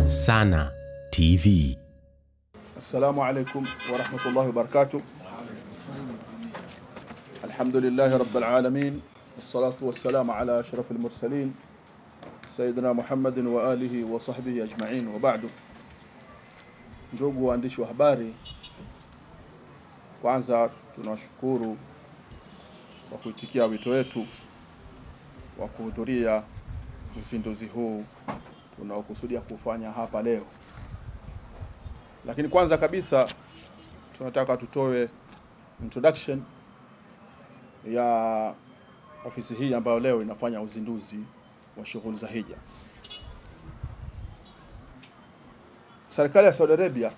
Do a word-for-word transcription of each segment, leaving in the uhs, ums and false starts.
Sana T V. Assalamu alaikum wa rahmatullahi wa barakatuh. Alhamdulillahi rabbil alamin. Wassalatu wassalamu ala ashrafil mursalin Sayyidina Muhammadin wa alihi wa sahbihi ajma'in wa ba'du. Ndugu waandishi wa habari, kwanza tunashukuru kwa kuitikia wito wetu wa kuhudhuria uzinduzi huu tunaokusudia kufanya hapa leo. Lakini kwanza kabisa tunataka tutoe introduction ya ofisi hii ambayo leo inafanya uzinduzi wa shughuli za hija. Serikali ya Saudi Arabia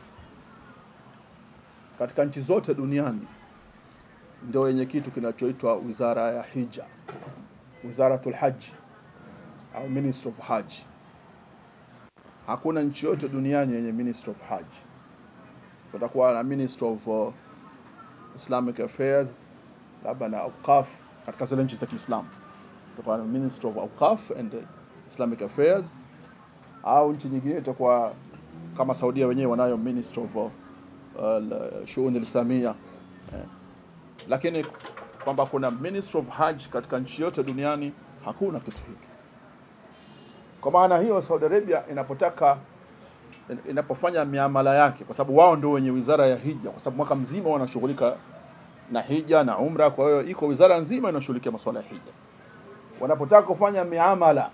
katika nchi zote duniani ndio yenye kitu kinachoitwa Wizara ya Hija, Wizaratul Hajj au Ministry of Hajj. Hakuna nchi yote duniani yenye Ministry of Hajj. Kutakuwa na Ministry of uh, Islamic Affairs, labda na Awqaf katika zile nchi za Kiislamu. Kutakuwa na Ministry of Awqaf and uh, Islamic Affairs, au nchi nyingine itakuwa kama Saudia wenyewe wanayo Ministry of uh, Shu'un al-Islamiyya. Eh. Lakini kwamba kuna Ministry of Hajj katika nchi yote duniani hakuna kitu hiki. Kwa maana hiyo Saudi Arabia inapotaka inapofanya miamala yake, kwa sababu wao ndio wenye wizara ya hija, kwa sababu mwaka mzima wanashughulika na hija na umra, kwa hiyo iko wizara nzima inashughulikia masuala ya hija. Wanapotaka kufanya miamala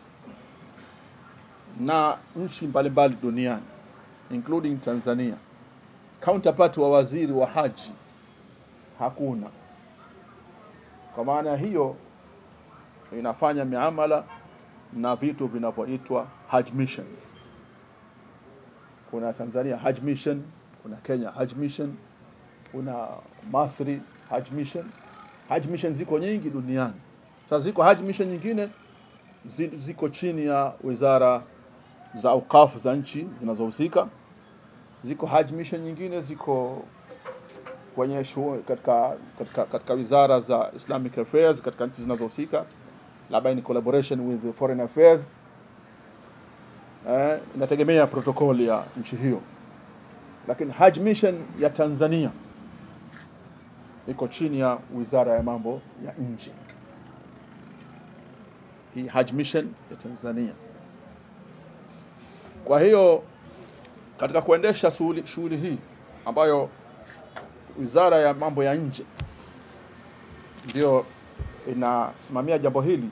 na nchi mbalimbali duniani including Tanzania, counterpart wa waziri wa haji hakuna. Kwa maana hiyo inafanya miamala na vitu vinavyoitwa Hajj missions. Kuna Tanzania Hajj mission, kuna Kenya Hajj mission, kuna Masri Hajj mission. Hajj mission ziko nyingi duniani. Sasa ziko Hajj mission nyingine ziko chini ya wizara za Awqaf za nchi zinazohusika. Ziko Hajj mission nyingine ziko kwenye shughuli katika, katika katika wizara za Islamic Affairs katika nchi zinazohusika, labda in collaboration with foreign affairs. Eh, inategemea protocol ya nchi hiyo. Lakini Hajj mission ya Tanzania iko chini ya wizara ya mambo ya nje. Hii Hajj mission ya Tanzania. Kwa hiyo katika kuendesha shughuli hii ambayo wizara ya mambo ya nje ndio inasimamia jambo hili,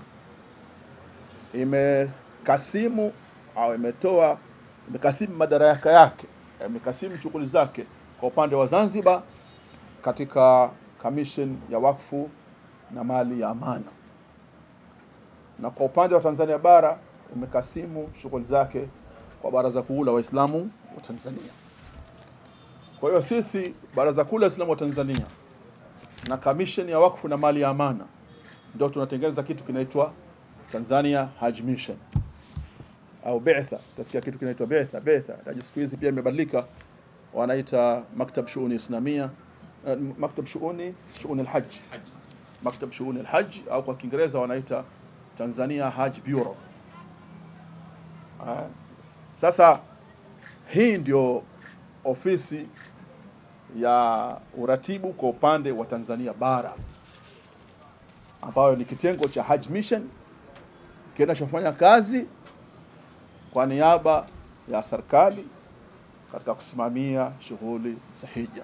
imekasimu au imetoa imekasimu madaraka yake, imekasimu shughuli zake kwa upande wa Zanzibar katika commission ya wakfu na mali ya amana, na kwa upande wa Tanzania bara imekasimu shughuli zake kwa Baraza Kuu la Waislamu wa Tanzania. Kwa hiyo sisi Baraza Kuu la Waislamu wa Tanzania na commission ya wakfu na mali ya amana ndio tunatengeneza kitu kinaitwa Tanzania Hajj Mission au Bi'tha. Utasikia kitu kinaitwa Bi'tha, Bi'tha. Na siku hizi pia imebadilika, wanaita Maktab Shu'un Islamia, uh, Maktab Shu'uni Shu'un al-Hajj. Maktab Shu'un al-Hajj au kwa Kiingereza wanaita Tanzania Hajj Bureau. Uh, sasa hii ndio ofisi ya uratibu kwa upande wa Tanzania bara, ambayo ni kitengo cha Hajj Mission kinachofanya kazi kwa niaba ya serikali katika kusimamia shughuli za hija.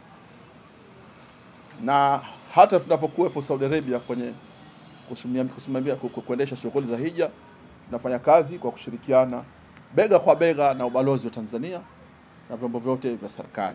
Na hata tunapokuwepo Saudi Arabia kwenye kusimamia kusimamia kuendesha shughuli za hija, tunafanya kazi kwa kushirikiana bega kwa bega na ubalozi wa Tanzania na vyombo vyote vya serikali.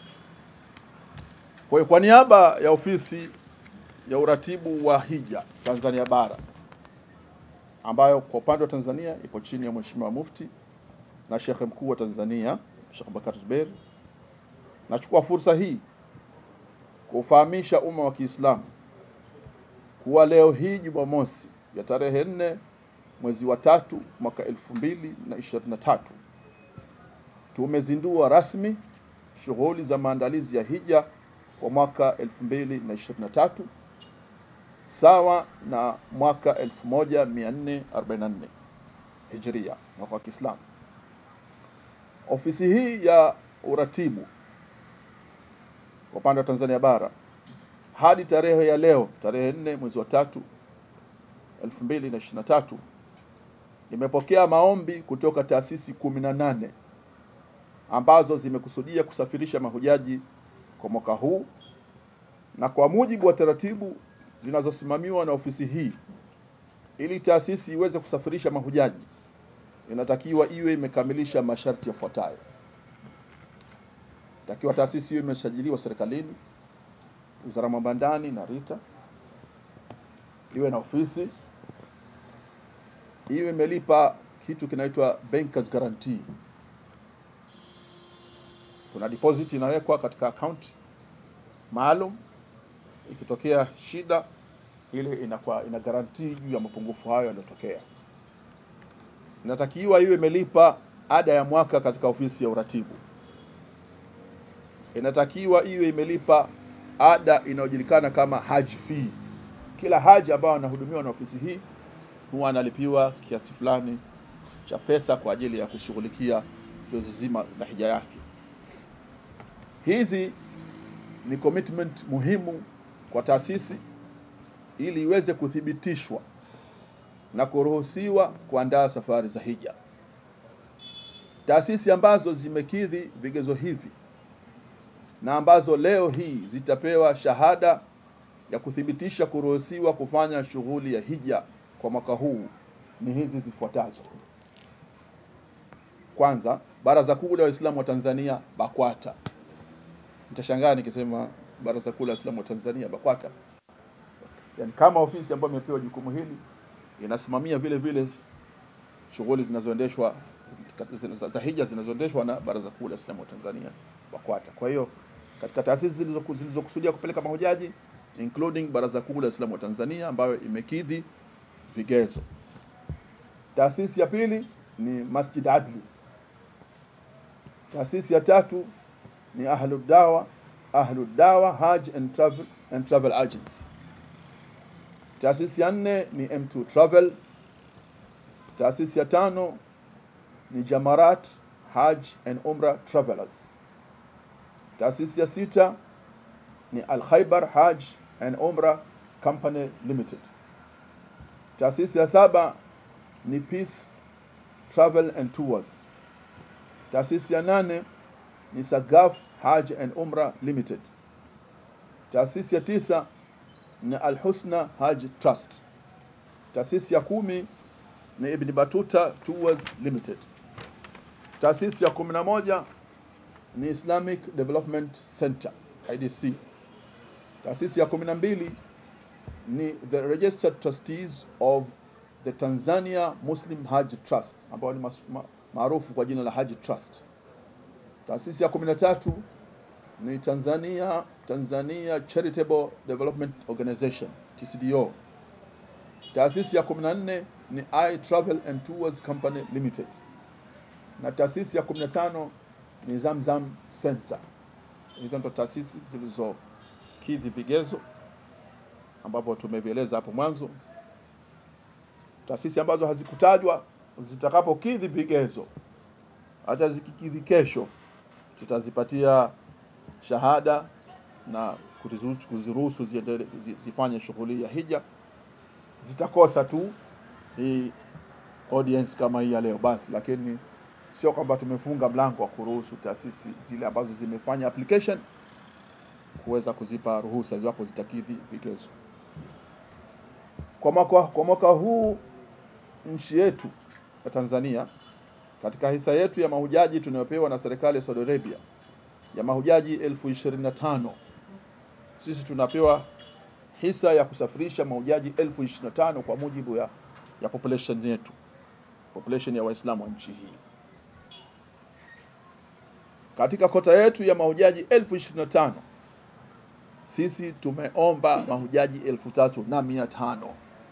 Kwa hiyo kwa niaba ya ofisi ya uratibu wa hija Tanzania bara, ambayo kwa upande wa Tanzania ipo chini ya Mheshimiwa Mufti na Sheikh Mkuu wa Tanzania Sheikh Bakar Zubeir, nachukua fursa hii kufahamisha umma wa Kiislamu kuwa leo hii Jumamosi ya tarehe nne mwezi wa tatu mwaka elfu mbili na ishirini na tatu tumezindua rasmi shughuli za maandalizi ya hija kwa mwaka elfu mbili na ishirini na tatu sawa na mwaka elfu moja mia nne arobaini na nne Hijria, mwaka wa Kiislamu. Ofisi hii ya uratibu kwa upande wa Tanzania bara hadi tarehe ya leo, tarehe nne mwezi wa tatu elfu mbili na ishirini na tatu, imepokea maombi kutoka taasisi kumi na nane ambazo zimekusudia kusafirisha mahujaji kwa mwaka huu, na kwa mujibu wa taratibu zinazosimamiwa na ofisi hii, ili taasisi iweze kusafirisha mahujaji inatakiwa iwe imekamilisha masharti yafuatayo. Takiwa taasisi hiyo imesajiliwa serikalini, Wizara ya Mambo ya Ndani na RITA, iwe na ofisi, iwe imelipa kitu kinaitwa bankers guarantee. Kuna deposit inawekwa katika account maalum, ikitokea shida ile inakuwa ina guarantee juu ya mapungufu hayo yaliyotokea. Inatakiwa iwe imelipa ada ya mwaka katika ofisi ya uratibu. Inatakiwa iwe imelipa ada inayojulikana kama hajj fee. Kila haji ambao anahudumiwa na ofisi hii huwa analipiwa kiasi fulani cha pesa kwa ajili ya kushughulikia zoezi zima la hija yake. Hizi ni commitment muhimu kwa taasisi ili iweze kuthibitishwa na kuruhusiwa kuandaa safari za hija. Taasisi ambazo zimekidhi vigezo hivi na ambazo leo hii zitapewa shahada ya kuthibitisha kuruhusiwa kufanya shughuli ya hija kwa mwaka huu ni hizi zifuatazo. Kwanza, Baraza Kuu la Waislamu wa Tanzania BAKWATA. Nitashangaa nikisema Baraza Kuu la Waislamu wa Tanzania BAKWATA. Yaani kama ofisi ambayo imepewa jukumu hili inasimamia vile vile shughuli zinazoendeshwa za hija zinazoendeshwa na Baraza Kuu la Waislamu wa Tanzania BAKWATA. Kwa hiyo katika taasisi zilizokusudia kupeleka mahujaji including Baraza Kuu la Waislamu wa Tanzania ambayo imekidhi vigezo. Taasisi ya pili ni Masjid Adli. Taasisi ya tatu ni Ahlud Dawa, Ahlud Dawa Hajj and Travel and Travel Agency. Taasisi ya nne ni M two Travel. Taasisi ya tano ni Jamarat Hajj and Umrah Travelers. Taasisi ya sita ni Al Khaybar Hajj and Umrah Company Limited. Taasisi ya saba ni Peace Travel and Tours. Taasisi ya nane ni Sagaf Hajj and Umrah Limited. Taasisi ya tisa ni Al Husna Hajj Trust. Taasisi ya kumi ni Ibn Battuta Tours Limited. Taasisi ya kumi na moja ni Islamic Development Center I D C. Taasisi ya kumi na mbili ni the Registered Trustees of the Tanzania Muslim Hajj Trust, ambao ni maarufu kwa jina la Hajj Trust. Taasisi ya kumi na tatu ni Tanzania Tanzania Charitable Development Organization T C D O. Taasisi ya kumi na nne ni I Travel and Tours Company Limited. Na taasisi ya kumi na tano ni Zamzam Center. Hizo ndo taasisi zilizokidhi vigezo ambavyo tumevieleza hapo mwanzo. Taasisi ambazo hazikutajwa zitakapokidhi vigezo, hata zikikidhi kesho, tutazipatia shahada na kuziruhusu ziendelee zifanye shughuli ya hija. Zitakosa tu hii audience kama hii ya leo basi, lakini sio kwamba tumefunga mlango wa kuruhusu taasisi zile ambazo zimefanya application kuweza kuzipa ruhusa ziwapo zitakidhi vigezo. Kwa mwaka kwa mwaka huu nchi yetu ya Tanzania, katika hisa yetu ya mahujaji tunayopewa na serikali ya Saudi Arabia ya mahujaji elfu ishirini na tano, sisi tunapewa hisa ya kusafirisha mahujaji elfu ishirini na tano kwa mujibu ya, ya population yetu, population ya Waislamu wa nchi hii. Katika kota yetu ya mahujaji elfu ishirini na tano, sisi tumeomba mahujaji elfu tatu na mia tano.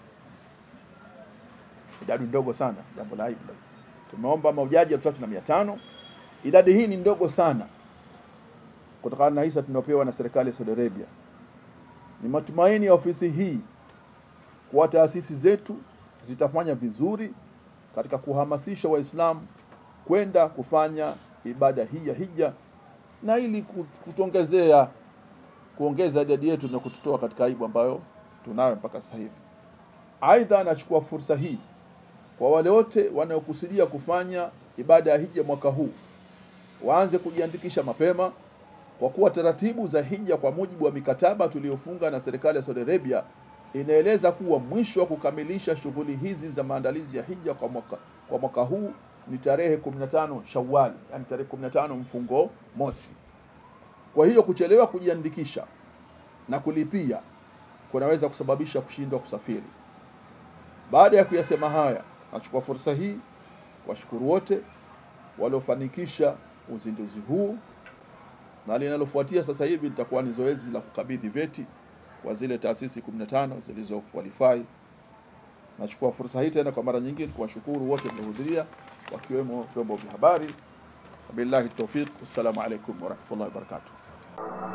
Idadi ndogo sana, jambo la aibu. Tumeomba mahujaji elfu tatu na mia tano. Idadi hii ni ndogo sana kutokana na hisa tunayopewa na serikali ya Saudi Arabia. Ni matumaini ya ofisi hii kwa taasisi zetu zitafanya vizuri katika kuhamasisha Waislamu kwenda kufanya ibada hii ya hija, na ili kutuongezea kuongeza idadi yetu na kututoa katika aibu ambayo tunayo mpaka sasa hivi. Aidha, anachukua fursa hii kwa wale wote wanaokusudia kufanya ibada ya hija mwaka huu waanze kujiandikisha mapema, kwa kuwa taratibu za hija kwa mujibu wa mikataba tuliyofunga na serikali ya Saudi Arabia inaeleza kuwa mwisho wa kukamilisha shughuli hizi za maandalizi ya hija kwa mwaka, kwa mwaka huu ni tarehe kumi na tano Shawwal, yani tarehe kumi na tano mfungo mosi. Kwa hiyo kuchelewa kujiandikisha na kulipia kunaweza kusababisha kushindwa kusafiri. Baada ya kuyasema haya, nachukua fursa hii washukuru wote waliofanikisha uzinduzi huu, na linalofuatia sasa hivi litakuwa ni zoezi la kukabidhi vyeti kwa zile taasisi kumi na tano zilizo qualify. Nachukua fursa hii tena kwa mara nyingine kuwashukuru wote mliohudhuria, wakiwemo vyombo vya habari. Billahi tawfiq. Assalamu alaykum wa rahmatullahi wa barakatuh.